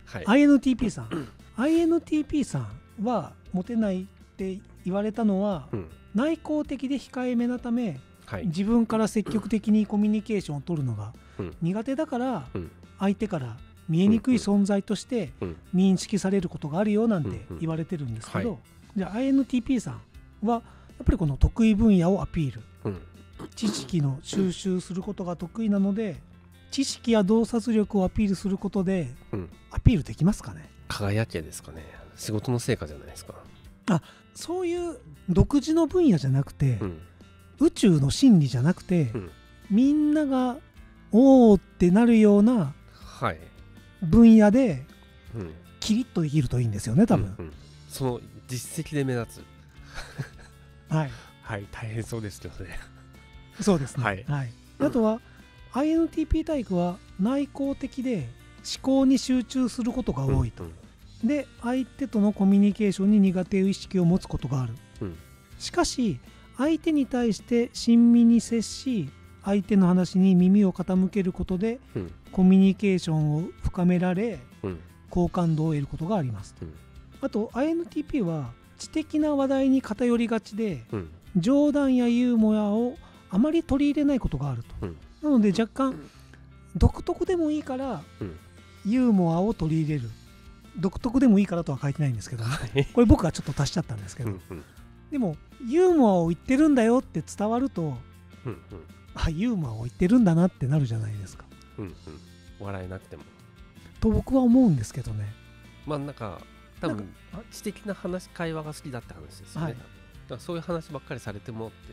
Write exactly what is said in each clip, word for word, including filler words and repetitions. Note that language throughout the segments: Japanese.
はい、 アイエヌティーピー さんアイエヌティーピー さんはモテないって言われたのは、うん、内向的で控えめなため、はい、自分から積極的にコミュニケーションを取るのが苦手だから、うん、相手から見えにくい存在として認識されることがあるよなんて言われてるんですけど、じゃあ アイエヌティーピー さんはやっぱりこの得意分野をアピール、うん、知識の収集することが得意なので、知識や洞察力をアピールすることで、うん、アピールできますかね。 輝けですかね。仕事の成果じゃないですか。 あ、そういう独自の分野じゃなくて、うん、宇宙の真理じゃなくて、うん、みんながおーってなるような分野でキリッとできるといいんですよね、多分、うんうん、 その実績で目立つはい、 はい、大変そうですけどね。 そうですね、はいはい、あとは アイエヌティーピー 体育は内向的で思考に集中することが多いと、うんうん、で相手とのコミュニケーションに苦手意識を持つことがある、うん、しかし相手に対して親身に接し相手の話に耳を傾けることで、うん、コミュニケーションを深められ、うん、好感度を得ることがあります、うん、あと アイエヌティーピー は知的な話題に偏りがちで、うん、冗談やユーモアをあまり取り入れないことがあると、うん、なので若干独特でもいいから、うん、ユーモアを取り入れる、独特でもいいからとは書いてないんですけど、ね、これ僕がちょっと足しちゃったんですけど、うんうん、でもユーモアを言ってるんだよって伝わると、うんうん、あ、ユーモアを言ってるんだなってなるじゃないですか、 うんうん、笑えなくてもと僕は思うんですけどね。 まあなんか多分知的な話会話が好きだって話ですよね、はい、だからそういう話ばっかりされてもっていう。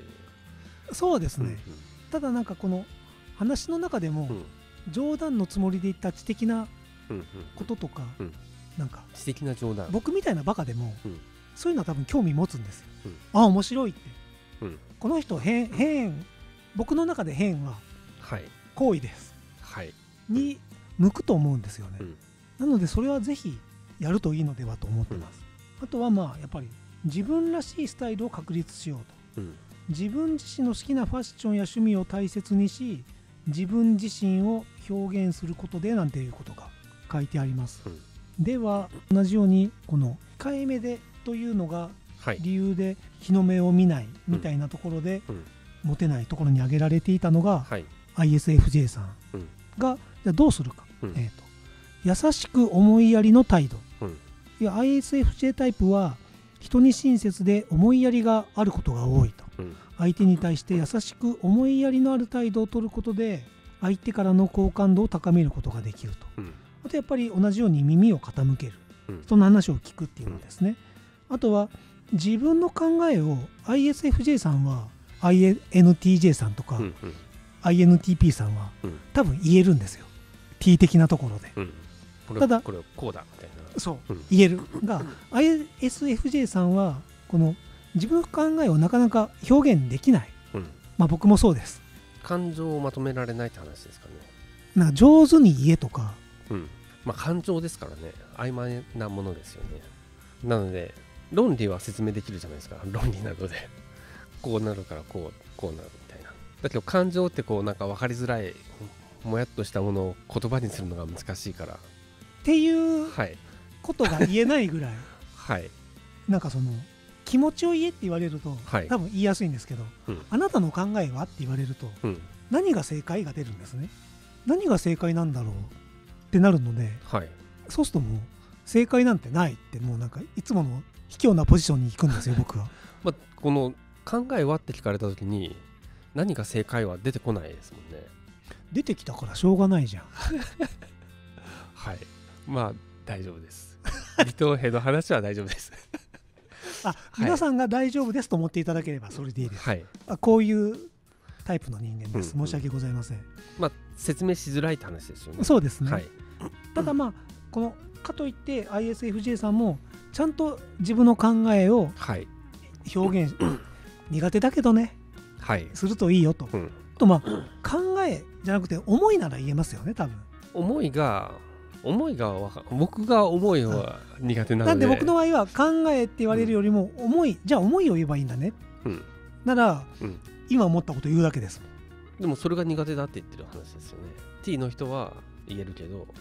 そうですね、うんうん、ただなんかこの話の中でも、うん、冗談のつもりで言った知的なこととか、うんうんうん、なんか知的な冗談、 僕みたいなバカでも、うん、そういうのは多分興味持つんですよ、うん、あ、面白いって、うん、この人変、変僕の中で変は行為です、はい、に向くと思うんですよね、うん、なのでそれはぜひやるといいのではと思ってます、うん、あとはまあやっぱり自分らしいスタイルを確立しようと、うん、自分自身の好きなファッションや趣味を大切にし自分自身を表現することでなんていうことが書いてあります、うん、では同じようにこの控えめでというのが理由で日の目を見ないみたいなところで、うんうん、モテないところに挙げられていたのが、はい、アイエスエフジェー さんが、うん、じゃあどうするか、うん、えーと、優しく思いやりの態度、うん、いや アイエスエフジェー タイプは人に親切で思いやりがあることが多いと、うん、相手に対して優しく思いやりのある態度を取ることで相手からの好感度を高めることができると、うん、あとやっぱり同じように耳を傾ける、うん、人の話を聞くっていうのですね、うん、あとは自分の考えを アイエスエフジェー さんは アイエヌティージェー さんとか、うんうん、アイエヌティーピー さんは、うん、多分言えるんですよ T 的なところで、うん、 これただこれこうだみたいなそう、うん、言えるが アイエスエフジェー さんはこの自分の考えをなかなか表現できない、うん、まあ僕もそうです。 感情をまとめられないって話ですかね。 なんか上手に言えとか、 うん、まあ感情ですからね、曖昧なものですよね。なので論理は説明できるじゃないですか、論理などでこうなるからこうこうなるみたいな。だけど感情ってこうなんか分かりづらいもやっとしたものを言葉にするのが難しいからっていうことが言えないぐらい、 はい、 なんかその気持ちを言えって言われると、はい、多分言いやすいんですけど、うん、あなたの考えはって言われると、うん、何が正解が出るんですね。何が正解なんだろうってなるので、はい、そうするともう正解なんてないってもうなんかいつもの卑怯なポジションに行くんですよ僕は。 まあ、この考えはって聞かれた時に何が正解は出てこないですもんね。 出てきたからしょうがないじゃん。 はい、まあ大丈夫です。離島兵の話は大丈夫です。 あ、皆さんが大丈夫ですと思っていただければそれでいいです、 はい、 あ、こういうタイプの人間です、うんうん、申し訳ございません。 まあ説明しづらいって話ですよね。 そうですね、 はい、 ただまあこのかといって アイエスエフジェー さんもちゃんと自分の考えを表現、はい、苦手だけどね、はい、するといいよと、うん、とまあ考えじゃなくて思いなら言えますよね多分。 思いが思いが僕が思いは苦手なので、 なんで僕の場合は考えって言われるよりも思い、うん、じゃあ思いを言えばいいんだね、うん、なら、うん、今思ったこと言うだけですもん。 でもそれが苦手だって言ってる話ですよね。 T の人は言えるけど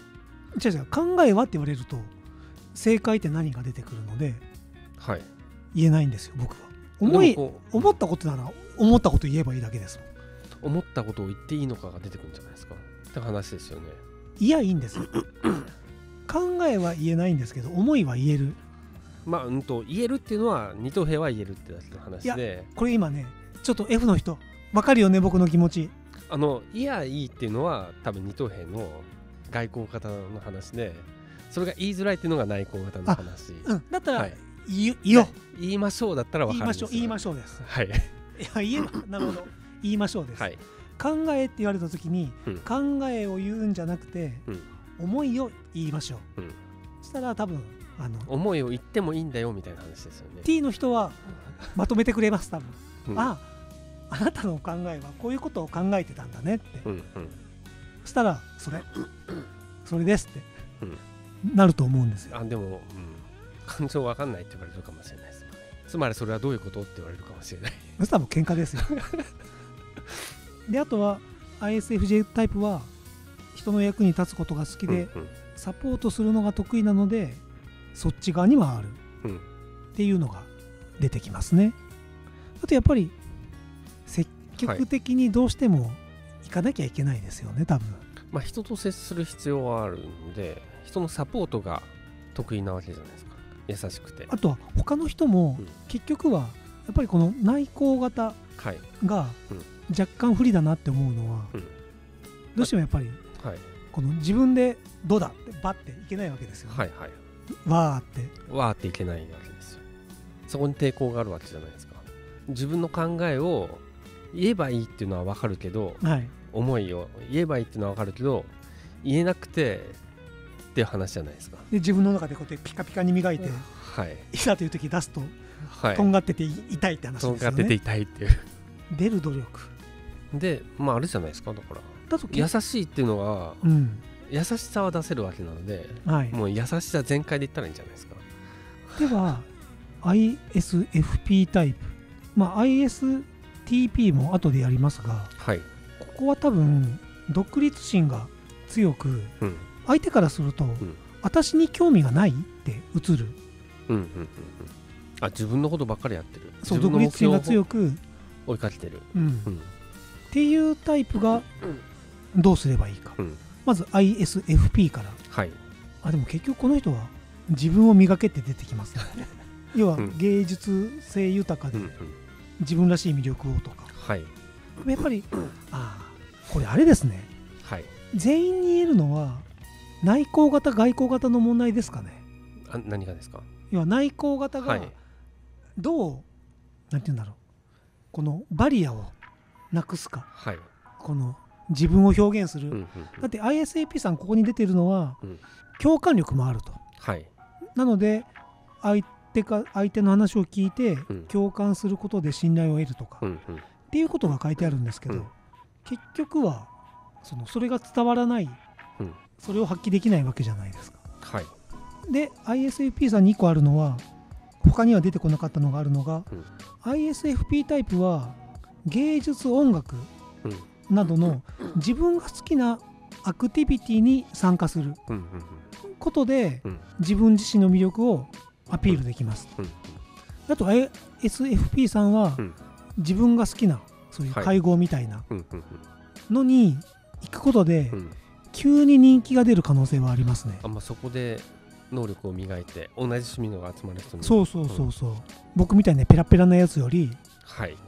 違う違う、考えはって言われると正解って何が出てくるので、 はい、 言えないんですよ僕は。思い思ったことなら思ったこと言えばいいだけです。 思ったことを言っていいのかが出てくるんじゃないですかって話ですよね。 いやいいんですよ考えは言えないんですけど思いは言える。 まあうんと言えるっていうのは二等兵は言えるってだけの話で、いやこれ今ねちょっと F の人分かるよね僕の気持ち。 あのいやいいっていうのは多分二等兵の外交型の話で、それが言いづらいっていうのが内交型の話。 うん、だったら、はい、 言いよ言いましょうだったら分かるんですよ。 言いましょう言いましょうです。 はい。 いや言えなるほど言いましょうです。はい、考えって言われた時に、うん、考えを言うんじゃなくて、うん、思いを言いましょう。うん、そしたら多分あの思いを言ってもいいんだよみたいな話ですよね。 T の人はまとめてくれます多分、うん、ああなたの考えはこういうことを考えてたんだねって、うんうん、そしたらそれそれですって、うん、なると思うんですよ。 あでも、うん、感情わかんないって言われるかもしれないですよね。つまりそれはどういうことって言われるかもしれない。 そしたらもう喧嘩ですよであとは アイエスエフジェー タイプは人の役に立つことが好きで、うんうん、サポートするのが得意なのでそっち側に回る、うん、っていうのが出てきますね。あとやっぱり積極的にどうしても行かなきゃいけないですよね、はい、多分。 まあ人と接する必要はあるので人のサポートが得意なわけじゃないですか。優しくて。 あとは他の人も結局はやっぱりこの内向型が若干不利だなって思うのは、うん、どうしてもやっぱりこの自分でどうだってバッていけないわけですよね。はいはい、わーってわーっていけないわけですよ。そこに抵抗があるわけじゃないですか。自分の考えを言えばいいっていうのは分かるけど、はい、思いを言えばいいっていうのは分かるけど言えなくてっていう話じゃないですか。 で自分の中でこうやってピカピカに磨いて、はい、いざという時出すと、はい、とんがってて痛いって話ですよね。 とんがってて痛いっていう出る努力で、まああれじゃないですか。だからだと優しいっていうのは、うん、優しさは出せるわけなので、はい、もう優しさ全開で言ったらいいんじゃないですか。 では アイエスエフピー タイプ、まあ アイエスティーピー も後でやりますが、はい、ここは多分独立心が強く、うん、相手からすると、うん、私に興味がないって映る、うんうんうんうん、 あ自分のことばっかりやってる。 そう独立心が強く追いかけてる、うんうん、 っていうタイプがどうすればいいか、うん、まず アイエスエフピー から、はい、あでも結局この人は自分を磨けって出てきますね要は芸術性豊かで自分らしい魅力をとか、はい、やっぱりあこれあれですね、はい、全員に言えるのは内向型外向型の問題ですかね。 あ何がですか。 要は内向型がどう、はい、なんて言うんだろうこのバリアをなくすか、はい、この自分を表現する、うんうんうん、だって アイエスエーピー さんここに出てるのは、うん、共感力もあると、はい、なので相手か相手の話を聞いて、うん、共感することで信頼を得るとか、うんうん、っていうことが書いてあるんですけど、うん、結局はそのそれが伝わらない、うん、それを発揮できないわけじゃないですか、はい、で アイエスエフピー さんにいっこあるのは他には出てこなかったのがあるのが、うん、アイエスエフピー タイプは芸術音楽などの自分が好きなアクティビティに参加することで自分自身の魅力をアピールできます。あと アイエスエフピー さんは自分が好きなそういう会合みたいなのに行くことで急に人気が出る可能性はありますね。 あ、まあ、そこで能力を磨いて同じ趣味のが集まる人にそうそうそうそう、うん、僕みたいなペラペラなやつよりはい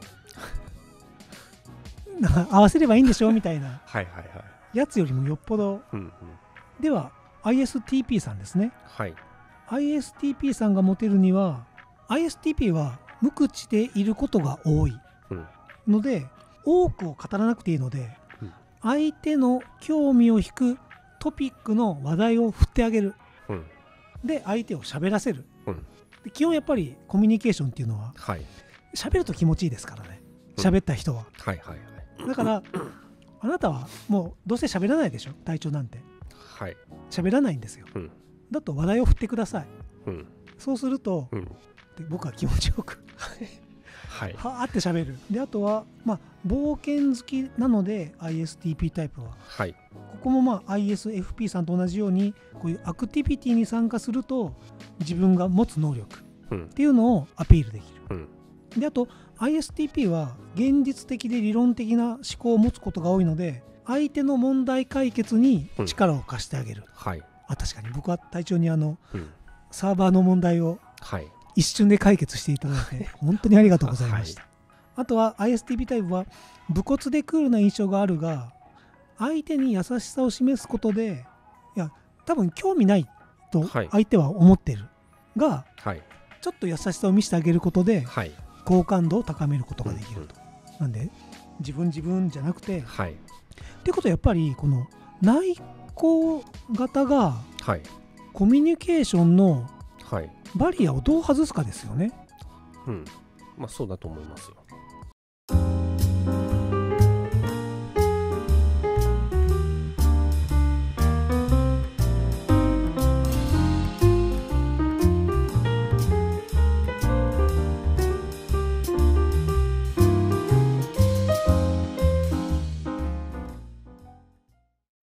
合わせればいいんでしょみたいなやつよりもよっぽど、うんうん、では アイエスティーピー さんですね、はい、アイエスティーピー さんがモテるには アイエスティーピー は無口でいることが多いので、うん、多くを語らなくていいので、うん、相手の興味を引くトピックの話題を振ってあげる、うん、で相手を喋らせる、うん、で基本やっぱりコミュニケーションっていうのは喋、はい、ると気持ちいいですからね喋った人は、うん、はいはいはいだからあなたはもうどうせ喋らないでしょ隊長なんて、はい、喋らないんですよ、うん、だと話題を振ってください、うん、そうすると、うん、で僕は気持ちよくはい、 はーって喋る。であとは、まあ、冒険好きなので アイエスティーピー タイプは、 はい、 ここもまあ アイエスエフピー さんと同じようにこういうアクティビティに参加すると自分が持つ能力っていうのをアピールできる、うん、であと アイエスティーピー は現実的で理論的な思考を持つことが多いので相手の問題解決に力を貸してあげる、うん、はい、あ確かに僕は隊長にあの、うん、サーバーの問題を一瞬で解決していただいて、はい、本当にありがとうございました、はい、あとは アイエスティーピー タイプは武骨でクールな印象があるが相手に優しさを示すことでいや多分興味ないと相手は思ってるが、はい、ちょっと優しさを見せてあげることで、はい、好感度を高めることができると、うんうん、なんで自分自分じゃなくて、はい、っていうことはやっぱりこの内向型がコミュニケーションのバリアをどう外すかですよね、 うん、まあそうだと思いますよ。